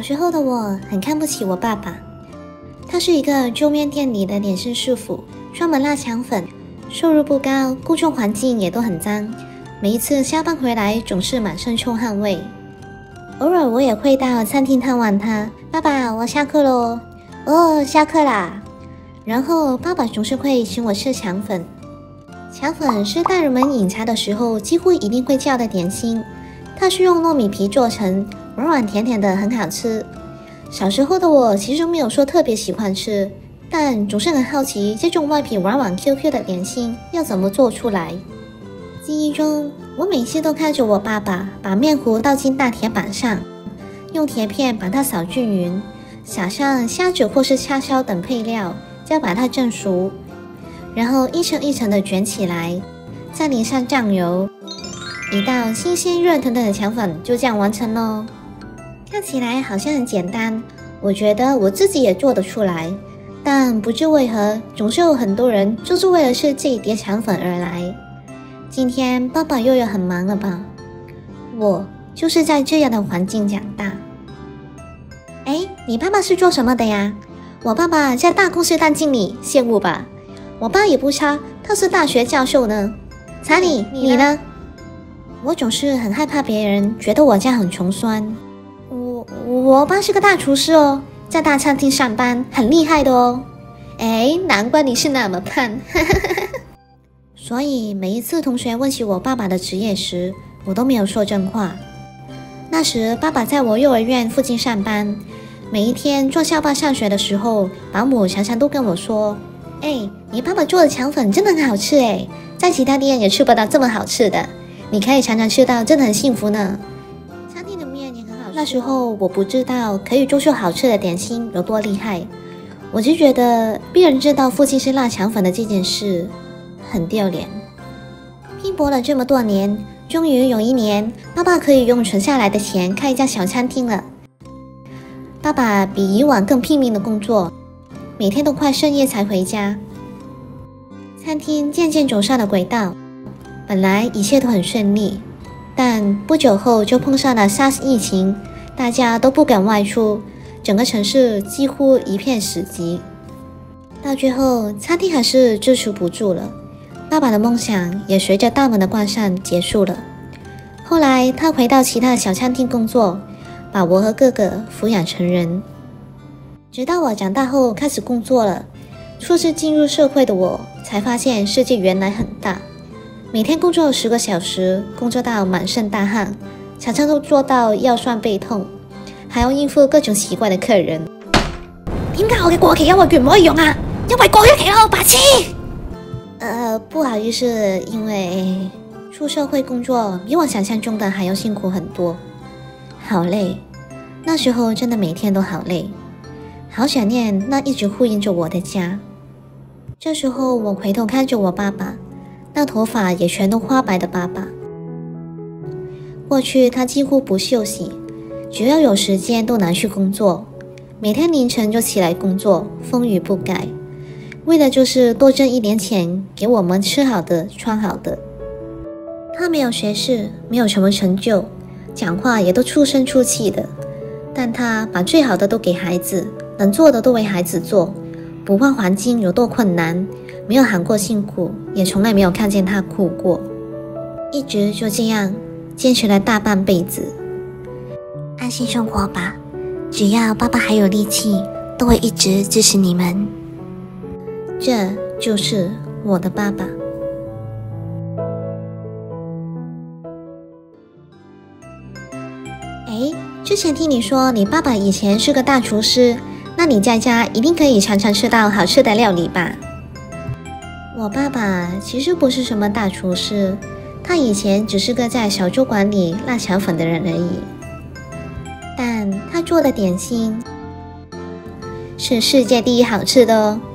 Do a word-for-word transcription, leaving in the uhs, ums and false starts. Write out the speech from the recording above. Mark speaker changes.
Speaker 1: 时候的我很看不起我爸爸，他是一个粥面店里的点心师傅，专门辣肠粉，收入不高，工作环境也都很脏，每一次下班回来总是满身臭汗味。偶尔我也会到餐厅探望他，爸爸，我下课咯。哦，下课啦。然后爸爸总是会请我吃肠粉。肠粉是大人们饮茶的时候几乎一定会叫的点心，它是用糯米皮做成，软软甜甜的，很好吃。小时候的我其实没有说特别喜欢吃，但总是很好奇这种外皮软软 Q Q 的点心要怎么做出来。记忆中，我每次都看着我爸爸把面糊倒进大铁板上，用铁片把它扫均匀，撒上虾子或是叉烧等配料，再把它蒸熟，然后一层一层的卷起来，再淋上酱油，一道新鲜热腾腾的肠粉就这样完成咯。看起来好像很简单，我觉得我自己也做得出来，但不知为何总是有很多人就是为了吃这一碟肠粉而来。今天爸爸又要很忙了吧？我就是在这样的环境长大。哎，你爸爸是做什么的呀？我爸爸在大公司当经理，羡慕吧？我爸也不差，他是大学教授呢。查理，你呢？我总是很害怕别人觉得我家很穷酸。我我爸是个大厨师哦，在大餐厅上班，很厉害的哦。哎，难怪你是那么胖。所以每一次同学问起我爸爸的职业时，我都没有说真话。那时爸爸在我幼儿园附近上班，每一天坐校巴上学的时候，保姆常常都跟我说，哎，你爸爸做的肠粉真的很好吃哎，在其他店也吃不到这么好吃的，你可以常常吃到，真的很幸福呢。餐厅的面也很好吃。那时候我不知道可以做出好吃的点心有多厉害，我就觉得别人知道父亲是辣肠粉的这件事很丢脸。拼搏了这么多年，终于有一年，爸爸可以用存下来的钱开一家小餐厅了。爸爸比以往更拼命的工作，每天都快深夜才回家。餐厅渐渐走上了轨道，本来一切都很顺利，但不久后就碰上了 SARS 疫情，大家都不敢外出，整个城市几乎一片死寂。到最后，餐厅还是支持不住了，爸爸的梦想也随着大门的关上结束了。后来他回到其他的小餐厅工作，把我和哥哥抚养成人。直到我长大后开始工作了，初次进入社会的我才发现世界原来很大。每天工作十个小時，工作到滿身大汗，常常都做到腰酸背痛，還要應付各種奇怪的客人。點解我嘅過期優惠券唔可以用啊？因為過咗期咯，白痴！呃，不好意思，因為出社會工作比我想象中的還要辛苦很多，好累。那時候真的每天都好累，好想念那一直呼應着我的家。這時候我回頭看着我爸爸，那頭髮也全都花白的爸爸。過去他幾乎不休息，只要有時間都拿去工作，每天凌晨就起來工作，風雨不改，為的就是多掙一點錢，給我們吃好的穿好的。他沒有學識，沒有什麼成就，講話也都粗聲粗氣的，但他把最好的都給孩子，能做的都為孩子做，不管環境有多困難，沒有喊過辛苦，也從來沒有看見他哭過，一直就這樣堅持了大半輩子。安心生活吧，只要爸爸還有力氣，都會一直支持你們。這就是我的爸爸。誒，之前聽你說你爸爸以前是個大廚師，那你在家一定可以常常吃到好吃的料理吧？我爸爸其實不是什麼大廚師，他以前只是個在小酒館裡辣腸粉的人而已。但他做的點心是世界第一好吃的哦。